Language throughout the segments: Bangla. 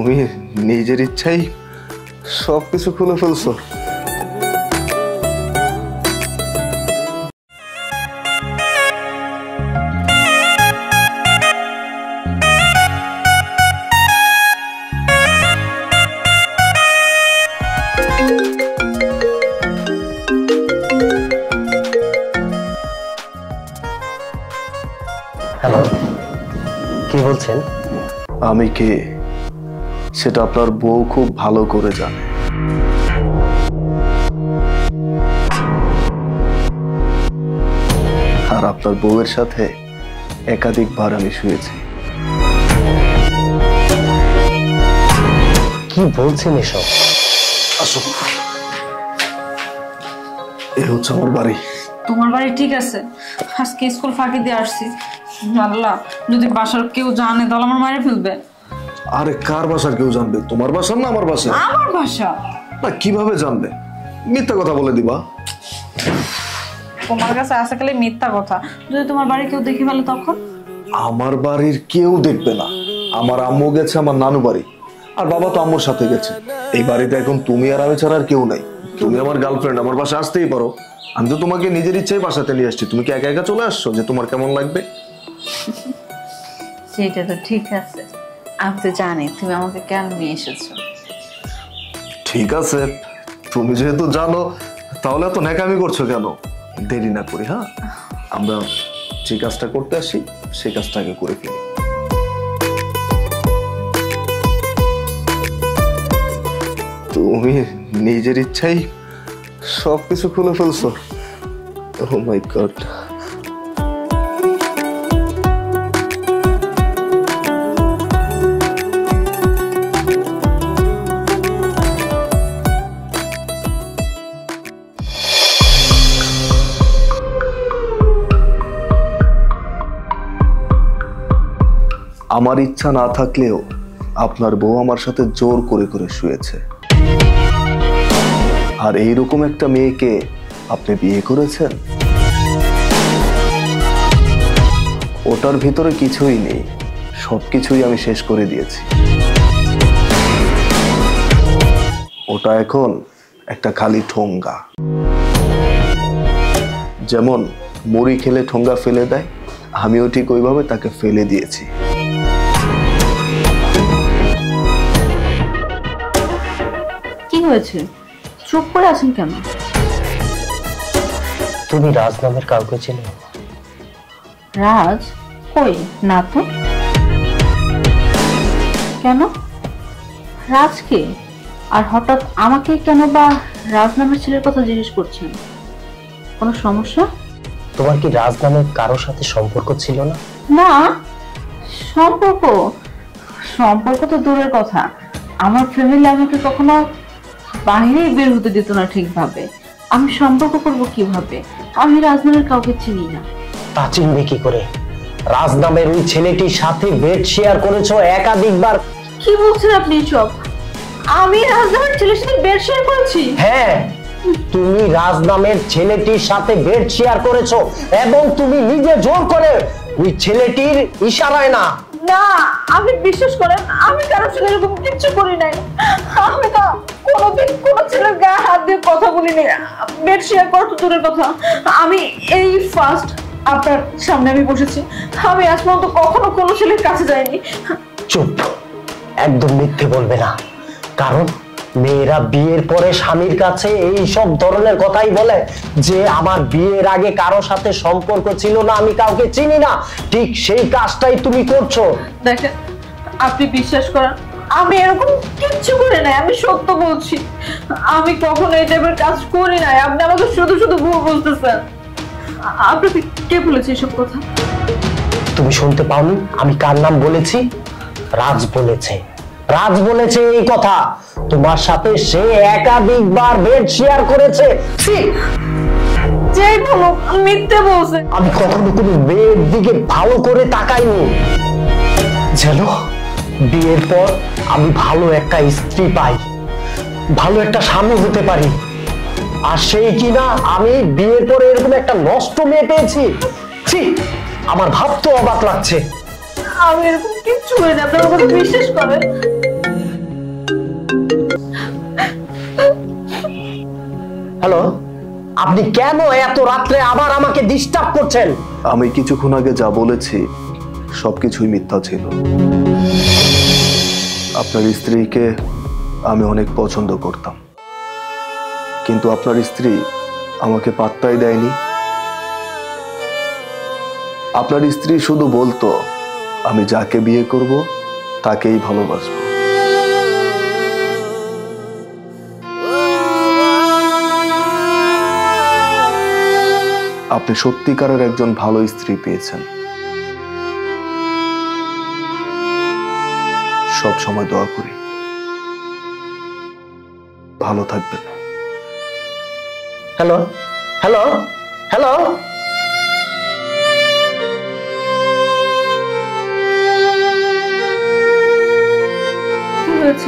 তুমি নিজের ইচ্ছাই সবকিছু খুলে ফেলছো। হ্যালো, কি বলছেন? আমি কে সেটা আপনার বউ খুব ভালো করে জানে। আর আপনার বউয়ের সাথে একাধিকবার আমি শুয়েছি। কি বলছেন এসব? আসো, এই হচ্ছে আমার বাড়ি। তোমার বাড়ি? ঠিক আছে, আজকে স্কুল ফাঁকি দিয়ে আসছি। আল্লাহ, যদি বাসার কেউ জানে তাহলে আমার মায়ের ফেলবে। আরে কার বাসার কেউ জানবে? তোমার বাসার না আমার বাসা? আমার বাসা। না, কিভাবে জানবে? মিথ্যা কথা বলে দিবা। তোমার কাছে আসা গেলে মিথ্যা কথা। যদি তোমার বাড়ি কেউ দেখে ফেলে তখন? আমার বাড়ির কেউ দেখবে না। আমার আম্মু গেছে আমার নানু বাড়ি, আর বাবা তো আম্মুর সাথে গেছে। এই বাড়িতে এখন তুমি আর আমি ছাড়া আর কেউ নাই। তুমি আমার গার্লফ্রেন্ড, আমার বাসায় আসতেই পারো। আমি তো তোমাকে নিজের ইচ্ছায় বাসাতে নিয়ে আসছি। তুমি কি একা একা চলে আসছো যে তোমার কেমন লাগবে? সেটা তো ঠিক আছে, আমি তো জানি তুমি আমাকে কেন নিয়ে এসেছো। ঠিক আছে, তুমি যেহেতু জানো তাহলে তো ন্যাকামি করছো কেন? দেরি না করি, হ্যাঁ, আমরা যে কাজটা করতে আসি সেই কাজটা আগে করে ফেলি। তুমি নিজের ইচ্ছাই সবকিছু খুলে ফেলছো। Oh my God! আমার ইচ্ছা না থাকলেও আপনার বউ আমার সাথে জোর করে করে শুয়েছে। আর এইরকম একটা মেয়েকে আপনি বিয়ে করেছেন? ওটার ভিতরে কিছুই নেই, সবকিছুই আমি শেষ করে দিয়েছি। ওটা এখন একটা খালি ঠোঙ্গা। যেমন মুড়ি খেলে ঠোঙ্গা ফেলে দেয়, আমিও ঠিক ওইভাবে তাকে ফেলে দিয়েছি। কি হয়েছে? চুপ করে আছেন কেন? তুমি রাজ নামের কাউকে চেনো? রাজ? কই না তো। কেন? রাজ কে? আর হঠাৎ আমাকে কেন বা রাজ নামের ছেলের কথা জিজ্ঞেস করছেন? কোনো সমস্যা? তোমার কি রাজ নামের কারোর সাথে সম্পর্ক ছিল না? না, সম্পর্ক সম্পর্ক তো দূরের কথা। আমার ফ্যামিলি আমাকে কখনো বাইরে বের হতে দিত না ঠিকভাবে। আমি সম্পর্ক করব কিভাবে? আমি রাজ নামের কাউকে চিনি না। তা চিনবে কি করে? রাজ নামের ওই ছেলেটির সাথে বেড শেয়ার করেছো একাধিকবার। কি বলছেন আপনি সব? আমি রাজ নামের ছেলের সাথে বেড শেয়ার করেছি? হ্যাঁ, তুমি রাজ নামের ছেলেটির সাথে বেড শেয়ার করেছো, এবং তুমি নিজে জোর করে ওই ছেলেটির ইশারায় না। না, আপনি বিশ্বাস করেন আমি কারোর সাথে এরকম কিচ্ছু করি নাই। আমি তো কোনোদিন কোনো ছেলের গায়ে হাত দিয়ে কথা বলিনি। বেড শেয়ার করা তো দূরের কথা, আমি এই ফার্স্ট আপনার সামনে আমি বসেছি। আমি আজ পর্যন্ত কখনো কোনো ছেলের কাছে যাইনি। চুপ, একদম মিথ্যে বলবে না। কারণ মেয়েরা বিয়ের পরে স্বামীর কাছে এই সব ধরনের কথাই বলে যে আমার বিয়ের আগে কারো সাথে সম্পর্ক ছিল না, আমি কাউকে চিনি না। ঠিক সেই কাজটাই তুমি করছো। দেখেন, আপনি বিশ্বাস করেন আমি এরকম কিচ্ছু করি নাই। আমি সত্য বলছি, আমি কখনো এই টাইপের কাজ করি নাই। আপনি আমাকে শুধু শুধু ভুল বলতেছেন। আপনাকে কে বলেছে এসব কথা? তুমি শুনতে পাওনি আমি কার নাম বলেছি? রাজ বলেছে। রাজ বলেছে এই কথা। তোমার সাথে সে একাধিকবার বেড শেয়ার করেছে। যেই বলো মিথ্যে বলছে। আমি কখনো কোনো মেয়ের দিকে ভালো করে তাকাইনি, যেন বিয়ের পর আমি ভালো একটা স্ত্রী পাই, ভালো একটা স্বামী হতে পারি। আর সেই কিনা আমি বিয়ের পরে এরকম একটা নষ্ট মেয়ে পেয়েছি। ছি, আমার ভাবতে অবাক লাগছে। আমি এরকম কিচ্ছু করি না, আপনার কথা বিশ্বাস করেন। হ্যালো, আপনি কেন এত রাত্রে আবার আমাকে ডিস্টার্ব করছেন? আমি কিছুক্ষণ আগে যা বলেছি সবকিছুই মিথ্যা ছিল। আপনার স্ত্রীকে আমি অনেক পছন্দ করতাম, কিন্তু আপনার স্ত্রী আমাকে পাত্তাই দেয়নি। আপনার স্ত্রী শুধু বলতো আমি যাকে বিয়ে করব তাকেই ভালোবাসবো। আপনি সত্যিকারের একজন ভালো স্ত্রী পেয়েছেন। সব সময় দোয়া করি ভালো থাকবেন। হ্যালো হ্যালো হ্যালো, কি হয়েছে?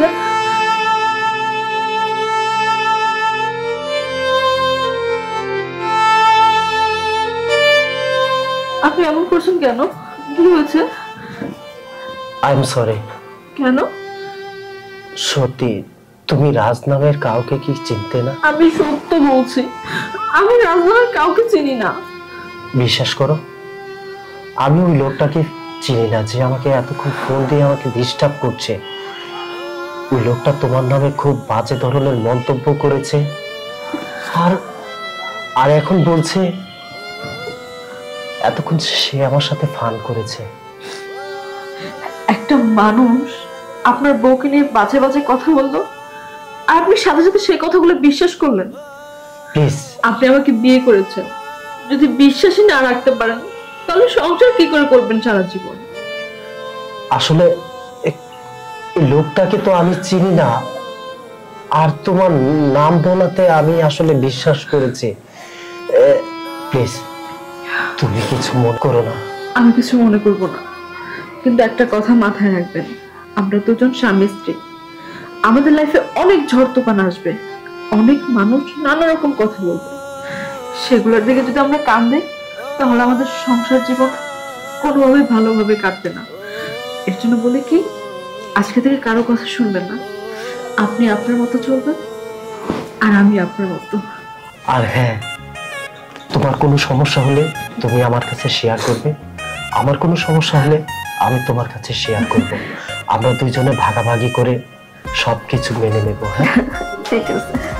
আপনি এমন করছেন কেন? কি হয়েছে? I am sorry. কেন? সত্যি তুমি রাজ নামের কাউকে কি চিনতে না? আমি সত্য বলছি, আমি রাজনার কাউকে চিনি না। বিশ্বাস করো, আমি ওই লোকটাকে চিনি না যে আমাকে এতক্ষণ ফোন দিয়ে আমাকে ডিস্টার্ব করছে। ওই লোকটা তোমার নামে খুব বাজে ধরনের মন্তব্য করেছে, আর আর এখন বলছে এতক্ষণ সে আমার সাথে ফান করেছে। একটা মানুষ আপনার বউকে নিয়ে বাজে বাজে কথা বললো, আর আপনি সাথে সাথে সেই কথাগুলো বিশ্বাস করলেন। প্লিজ, আপনি আমাকে বিয়ে করেছেন, যদি বিশ্বাসই না রাখতে পারেন তাহলে সংসার কি করে করবেন সারা জীবন? আসলে এই লোকটাকে তো আমি চিনি না, আর তোমার নাম বলাতে আমি আসলে বিশ্বাস করেছি। প্লিজ, তুমি কিছু মনে করো না। আমি কিছু মনে করব না, কিন্তু একটা কথা মাথায় রাখবেন, আমরা দুজন স্বামী স্ত্রী, আমাদের লাইফে অনেক ঝড় তুফান আসবে, অনেক মানুষ নানা রকম কথা বলবে। সেগুলোর দিকে যদি আমরা কান দেই তাহলে আমাদের সংসার জীবন কোনোভাবে ভালোভাবে কাটবে না। এর জন্য বলি কি, আজকে থেকে কারো কথা শুনবেন না, আপনি আপনার মতো চলবেন আর আমি আপনার মতো। আর হ্যাঁ, তোমার কোনো সমস্যা হলে তুমি আমার কাছে শেয়ার করবে, আমার কোনো সমস্যা হলে আমি তোমার কাছে শেয়ার করব। আমরা দুইজনে ভাগাভাগি করে সবকিছু মেনে নেব। হ্যাঁ, ঠিক আছে।